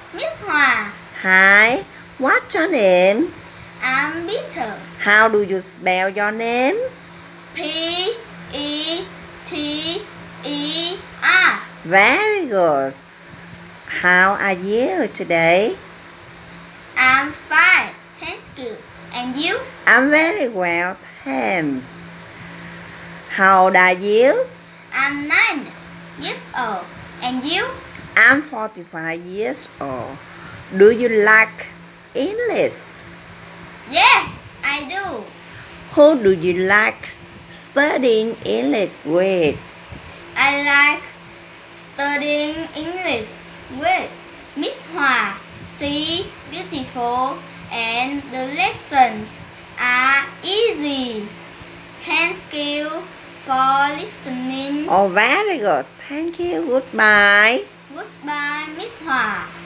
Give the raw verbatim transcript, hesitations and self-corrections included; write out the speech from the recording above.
Miss Hoa. Hi, what's your name? I'm Peter. How do you spell your name? P E T E R. Very good. How are you today? I'm fine, thank you. And you? I'm very well, thanks. How old are you? I'm nine years old. And you? I'm forty-five years old. Do you like English? Yes, I do. Who do you like studying English with? I like studying English with Miss Hoa. She's beautiful and the lessons are easy. Thank you for listening. Oh, very good. Thank you. Goodbye. Goodbye, Miss Hoa.